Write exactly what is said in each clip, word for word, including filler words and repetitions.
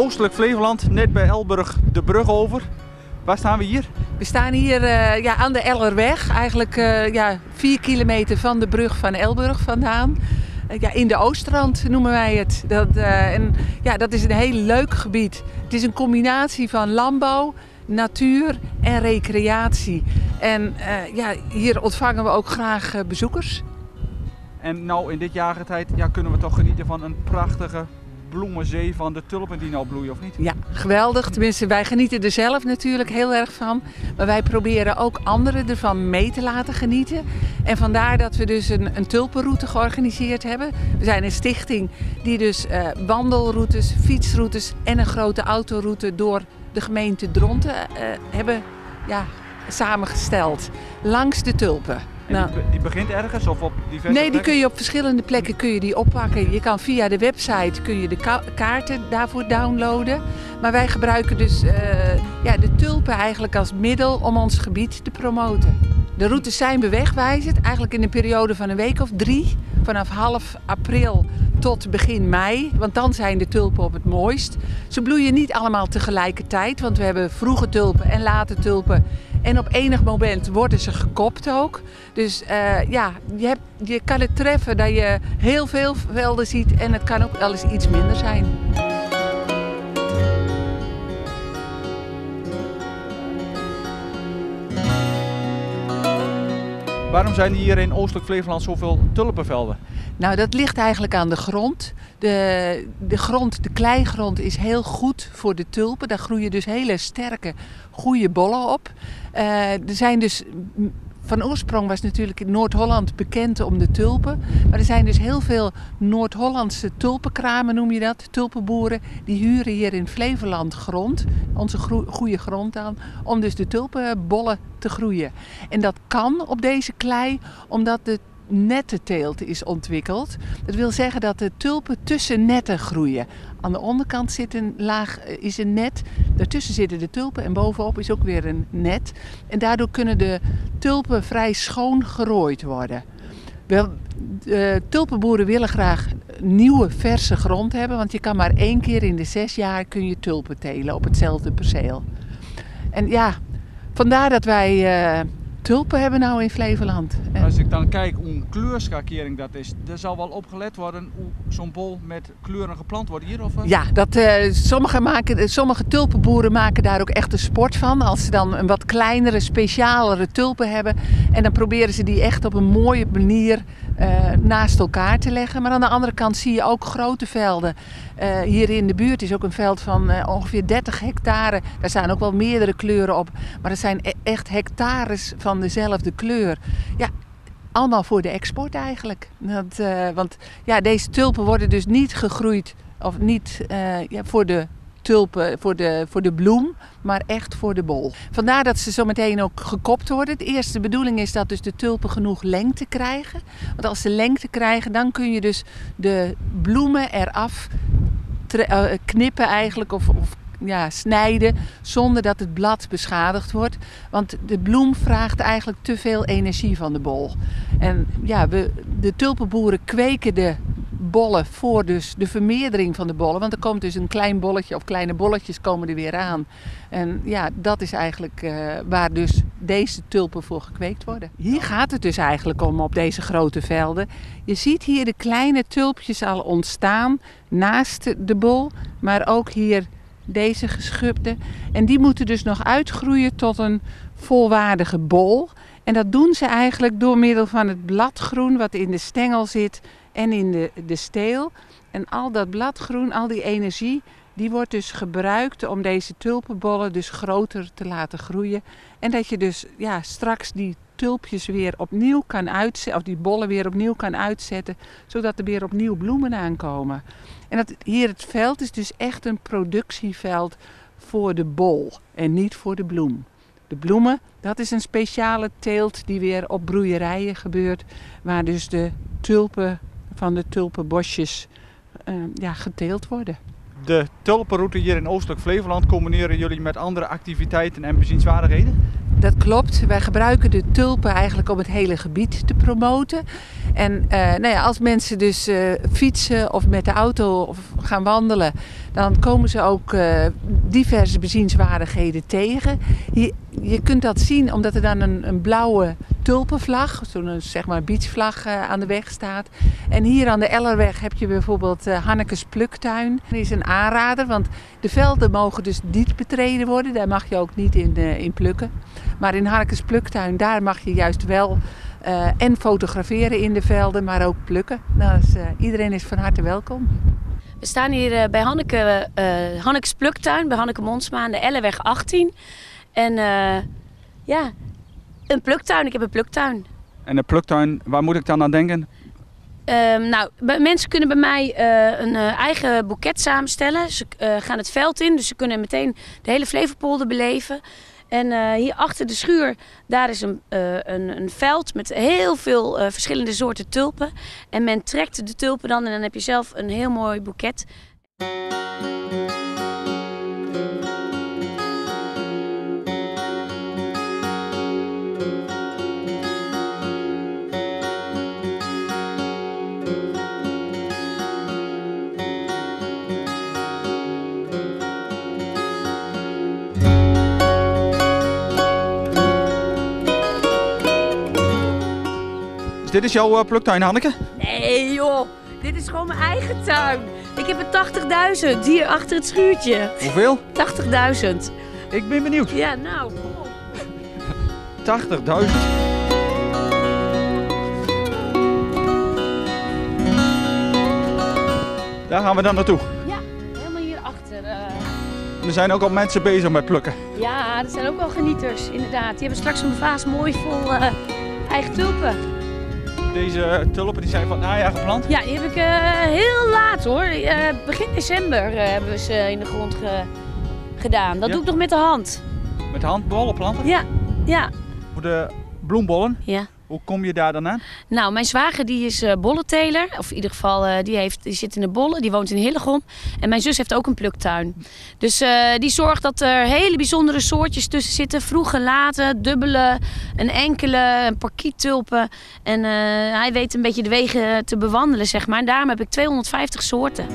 Oostelijk Flevoland, net bij Elburg de brug over. Waar staan we hier? We staan hier uh, ja, aan de Ellerweg, eigenlijk uh, ja, vier kilometer van de brug van Elburg vandaan. Uh, ja, in de Oostrand noemen wij het. Dat, uh, en, ja, dat is een heel leuk gebied. Het is een combinatie van landbouw, natuur en recreatie. En uh, ja, hier ontvangen we ook graag uh, bezoekers. En nou in dit jaargetijd ja, kunnen we toch genieten van een prachtige bloemenzee van de tulpen die nou bloeien, of niet? Ja, geweldig. Tenminste, wij genieten er zelf natuurlijk heel erg van. Maar wij proberen ook anderen ervan mee te laten genieten. En vandaar dat we dus een, een tulpenroute georganiseerd hebben. We zijn een stichting die dus uh, wandelroutes, fietsroutes en een grote autoroute door de gemeente Dronten uh, hebben ja, samengesteld. Langs de tulpen. Nou, die, die begint ergens of op diverse Nee, die plekken? kun je op verschillende plekken kun je die oppakken. Je kan via de website kun je de ka- kaarten daarvoor downloaden. Maar wij gebruiken dus uh, ja, de tulpen eigenlijk als middel om ons gebied te promoten. De routes zijn bewegwijzend, eigenlijk in een periode van een week of drie. Vanaf half april tot begin mei, want dan zijn de tulpen op het mooist. Ze bloeien niet allemaal tegelijkertijd, want we hebben vroege tulpen en late tulpen. En op enig moment worden ze gekopt ook. Dus uh, ja, je, hebt, je kan het treffen dat je heel veel velden ziet en het kan ook wel eens iets minder zijn. Waarom zijn hier in Oostelijk Flevoland zoveel tulpenvelden? Nou, dat ligt eigenlijk aan de grond. De, de grond, de kleigrond is heel goed voor de tulpen. Daar groeien dus hele sterke, goede bollen op. Uh, er zijn dus... Van oorsprong was natuurlijk in Noord-Holland bekend om de tulpen. Maar er zijn dus heel veel Noord-Hollandse tulpenkramen, noem je dat, tulpenboeren. Die huren hier in Flevoland grond, onze gro- goede grond dan, om dus de tulpenbollen te groeien. En dat kan op deze klei, omdat de nettenteelt is ontwikkeld. Dat wil zeggen dat de tulpen tussen netten groeien. Aan de onderkant zit een laag, is een net. Daartussen zitten de tulpen en bovenop is ook weer een net. En daardoor kunnen de tulpen vrij schoon gerooid worden. Wel, de tulpenboeren willen graag nieuwe, verse grond hebben. Want je kan maar één keer in de zes jaar kun je tulpen telen op hetzelfde perceel. En ja, vandaar dat wij uh, tulpen hebben nou in Flevoland. Als ik dan kijk hoe een kleurschakering dat is, er zal wel opgelet worden hoe zo'n bol met kleuren geplant wordt hier? Of? Ja, dat, uh, sommige, maken, sommige tulpenboeren maken daar ook echt een sport van. Als ze dan een wat kleinere, specialere tulpen hebben. En dan proberen ze die echt op een mooie manier uh, naast elkaar te leggen. Maar aan de andere kant zie je ook grote velden. Uh, hier in de buurt is ook een veld van uh, ongeveer dertig hectare. Daar staan ook wel meerdere kleuren op. Maar er zijn e- echt hectares van dezelfde kleur. Ja, allemaal voor de export eigenlijk. Dat, uh, want ja, deze tulpen worden dus niet gegroeid of niet uh, ja, voor de tulpen, voor de, voor de bloem, maar echt voor de bol. Vandaar dat ze zo meteen ook gekopt worden. De eerste bedoeling is dat dus de tulpen genoeg lengte krijgen. Want als ze lengte krijgen, dan kun je dus de bloemen eraf tre- uh, knippen eigenlijk of, of ja, snijden zonder dat het blad beschadigd wordt. Want de bloem vraagt eigenlijk te veel energie van de bol. En ja, we, de tulpenboeren kweken de bollen voor dus de vermeerdering van de bollen. Want er komt dus een klein bolletje of kleine bolletjes komen er weer aan. En ja, dat is eigenlijk uh, waar dus deze tulpen voor gekweekt worden. Hier gaat het dus eigenlijk om op deze grote velden. Je ziet hier de kleine tulpjes al ontstaan naast de bol, maar ook hier deze geschubde. En die moeten dus nog uitgroeien tot een volwaardige bol. En dat doen ze eigenlijk door middel van het bladgroen wat in de stengel zit en in de, de steel. En al dat bladgroen, al die energie, die wordt dus gebruikt om deze tulpenbollen dus groter te laten groeien. En dat je dus ja, straks die tulpjes weer opnieuw kan uitzetten, of die bollen weer opnieuw kan uitzetten, zodat er weer opnieuw bloemen aankomen. En dat, hier het veld is dus echt een productieveld voor de bol en niet voor de bloem. De bloemen, dat is een speciale teelt die weer op broeierijen gebeurt, waar dus de tulpen van de tulpenbosjes uh, ja, geteeld worden. De tulpenroute hier in Oostelijk Flevoland combineren jullie met andere activiteiten en bezienswaardigheden? dat klopt. Wij gebruiken de tulpen eigenlijk om het hele gebied te promoten. En uh, nou ja, als mensen dus uh, fietsen of met de auto of gaan wandelen, dan komen ze ook uh, diverse bezienswaardigheden tegen. Je, je kunt dat zien omdat er dan een, een blauwe tulpenvlag, zo'n zeg maar beachvlag uh, aan de weg staat. En hier aan de Ellerweg heb je bijvoorbeeld uh, Hannekes Pluktuin. Dat is een aanrader, want de velden mogen dus niet betreden worden. Daar mag je ook niet in, uh, in plukken. Maar in Hannekes Pluktuin, daar mag je juist wel uh, en fotograferen in de velden, maar ook plukken. Nou, dus, uh, iedereen is van harte welkom. We staan hier uh, bij Hanneke, uh, Hannekes Pluktuin, bij Hanneke Monsma aan de Ellerweg achttien. En uh, ja, een pluktuin. Ik heb een pluktuin. En een pluktuin, waar moet ik dan aan denken? Um, nou, mensen kunnen bij mij uh, een uh, eigen boeket samenstellen. Ze uh, gaan het veld in, dus ze kunnen meteen de hele Flevopolder beleven. En uh, hier achter de schuur, daar is een, uh, een, een veld met heel veel uh, verschillende soorten tulpen. En men trekt de tulpen dan en dan heb je zelf een heel mooi boeket. Dit is jouw uh, pluktuin, Hanneke? Nee joh, dit is gewoon mijn eigen tuin. Ik heb er tachtigduizend hier achter het schuurtje. Hoeveel? tachtigduizend. Ik ben benieuwd. Ja, nou, kom op. tachtigduizend. Daar gaan we dan naartoe. Ja, helemaal hierachter. Uh... Er zijn ook al mensen bezig met plukken. Ja, er zijn ook wel genieters, inderdaad. Die hebben straks een vaas mooi vol uh, eigen tulpen. Deze tulpen die zijn van het najaar geplant? Ja, die heb ik uh, heel laat hoor. Uh, begin december uh, hebben we ze in de grond ge gedaan. Dat ja? doe ik nog met de hand. Met de hand bollen planten? Ja, ja. Voor de bloembollen? Ja. Hoe kom je daar dan aan? Nou, mijn zwager die is uh, bollenteler. Of in ieder geval, uh, die, heeft, die zit in de bollen. Die woont in Hillegom. En mijn zus heeft ook een pluktuin. Dus uh, die zorgt dat er hele bijzondere soortjes tussen zitten. Vroege, late, dubbele, een enkele, een parkiettulpen. En uh, hij weet een beetje de wegen te bewandelen, zeg maar. En daarom heb ik tweehonderdvijftig soorten.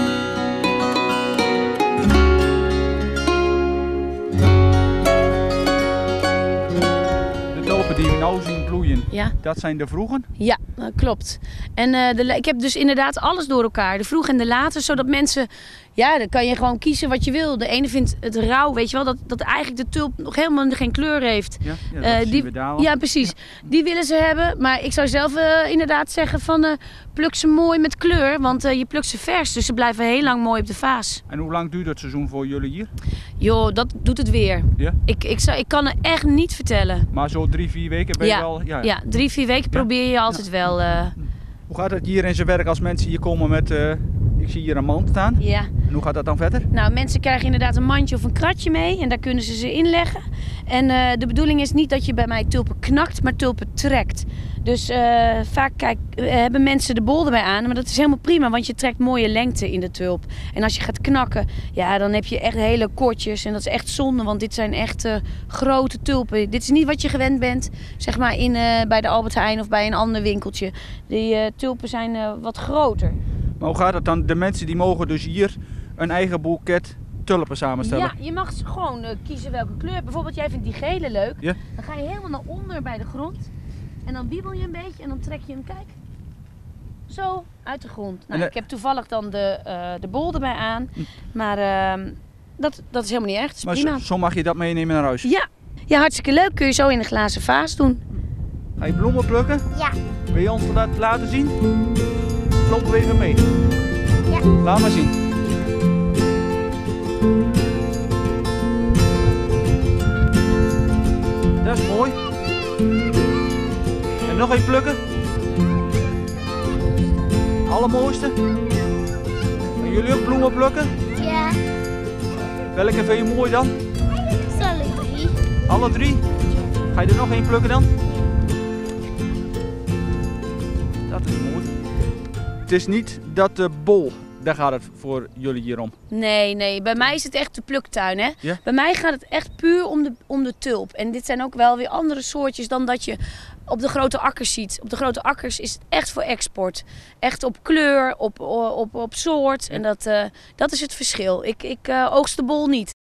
Die we nou zien bloeien, ja. Dat zijn de vroegen? Ja, dat klopt. En uh, de, ik heb dus inderdaad alles door elkaar. De vroeg en de late, zodat mensen... Ja, dan kan je gewoon kiezen wat je wil. De ene vindt het rauw, weet je wel, dat, dat eigenlijk de tulp nog helemaal geen kleur heeft. Ja, ja, dat uh, zien die, we daar al. Ja, precies. Die willen ze hebben. Maar ik zou zelf uh, inderdaad zeggen van uh, pluk ze mooi met kleur. Want uh, je plukt ze vers, dus ze blijven heel lang mooi op de vaas. En hoe lang duurt het seizoen voor jullie hier? Joh, dat doet het weer. Ja? Ik, ik, zou, ik kan het echt niet vertellen. Maar zo drie, vier weken ben ja, je wel... Ja, ja, drie, vier weken ja? probeer je altijd ja. wel... Uh, Hoe gaat het hier in zijn werk als mensen hier komen met... Uh, ik zie hier een mand staan. Ja. En hoe gaat dat dan verder? Nou, mensen krijgen inderdaad een mandje of een kratje mee. En daar kunnen ze ze inleggen. En uh, de bedoeling is niet dat je bij mij tulpen knakt, maar tulpen trekt. Dus uh, vaak kijk, uh, hebben mensen de bol erbij aan. Maar dat is helemaal prima, want je trekt mooie lengte in de tulp. En als je gaat knakken, ja, dan heb je echt hele kortjes. En dat is echt zonde, want dit zijn echt uh, grote tulpen. Dit is niet wat je gewend bent, zeg maar, in, uh, bij de Albert Heijn of bij een ander winkeltje. Die uh, tulpen zijn uh, wat groter. Maar hoe gaat het dan? De mensen die mogen dus hier een eigen boeket tulpen samenstellen? Ja, je mag gewoon uh, kiezen welke kleur. Bijvoorbeeld jij vindt die gele leuk. Ja? Dan ga je helemaal naar onder bij de grond. En dan wiebel je een beetje en dan trek je hem, kijk, zo uit de grond. Nou, en, uh, ik heb toevallig dan de, uh, de bol erbij aan. Maar uh, dat, dat is helemaal niet echt. Dat is maar prima. Zo, zo mag je dat meenemen naar huis? Ja. Ja, hartstikke leuk. Kun je zo in een glazen vaas doen. Ga je bloemen plukken? Ja. Wil je ons dat laten zien? Lopen we even mee. Ja. Laat maar zien. Dat is mooi. En nog even plukken. Allermooiste. En jullie ook bloemen plukken? Ja. Welke vind je mooi dan? Alle drie. Alle drie? Ga je er nog één plukken dan? Dat is mooi. Het is niet dat de bol daar gaat het voor jullie hier om. Nee, nee. Bij mij is het echt de pluktuin, hè. Ja? Bij mij gaat het echt puur om de, om de tulp. En dit zijn ook wel weer andere soortjes dan dat je op de grote akkers ziet. Op de grote akkers is het echt voor export. Echt op kleur, op, op, op soort. En dat, uh, dat is het verschil. Ik, ik uh, oogst de bol niet.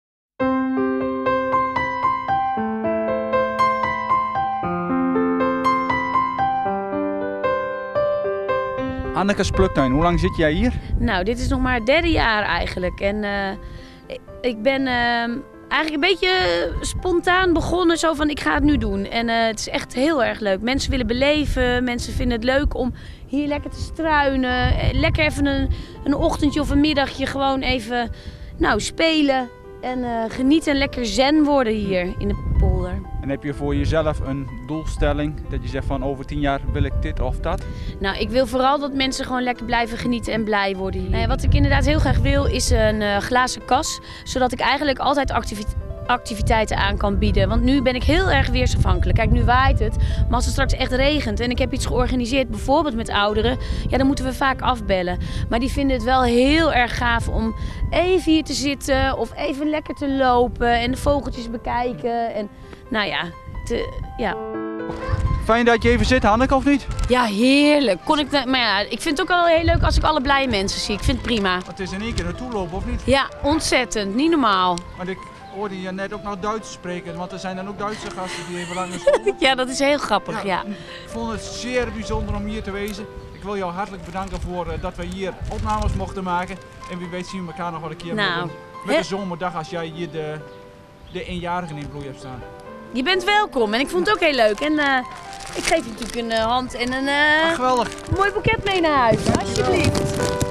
Anneke's pluktuin, hoe lang zit jij hier? Nou, dit is nog maar het derde jaar eigenlijk. En uh, ik ben uh, eigenlijk een beetje spontaan begonnen, zo van ik ga het nu doen. En uh, het is echt heel erg leuk. Mensen willen beleven, mensen vinden het leuk om hier lekker te struinen. Lekker even een, een ochtendje of een middagje gewoon even nou, spelen. En uh, genieten en lekker zen worden hier in de polder. En heb je voor jezelf een doelstelling dat je zegt van over tien jaar wil ik dit of dat? Nou, ik wil vooral dat mensen gewoon lekker blijven genieten en blij worden hier. Nou ja, wat ik inderdaad heel graag wil is een uh, glazen kas, zodat ik eigenlijk altijd activiteit activiteiten aan kan bieden. Want nu ben ik heel erg weersafhankelijk. Kijk, nu waait het, maar als het straks echt regent en ik heb iets georganiseerd, bijvoorbeeld met ouderen, ja, dan moeten we vaak afbellen. Maar die vinden het wel heel erg gaaf om even hier te zitten of even lekker te lopen en de vogeltjes bekijken. En nou ja, te, ja. Fijn dat je even zit, Hanneke, of niet? Ja, heerlijk. Kon ik, maar ja, ik vind het ook wel heel leuk als ik alle blije mensen zie. Ik vind het prima. Het is in één keer naartoe lopen, of niet? Ja, ontzettend. Niet normaal. Want ik hoorde je net ook nog Duits spreken, want er zijn dan ook Duitse gasten die even lang in school. Ja, dat is heel grappig, ja. ja. Ik vond het zeer bijzonder om hier te wezen. Ik wil jou hartelijk bedanken voor uh, dat we hier opnames mochten maken. En wie weet zien we elkaar nog wel een keer nou, met, een, met de zomerdag als jij hier de, de eenjarigen in bloei hebt staan. Je bent welkom en ik vond het ook heel leuk. En uh, ik geef je natuurlijk een uh, hand en een uh, ah, geweldig. mooi boeket mee naar huis, alsjeblieft.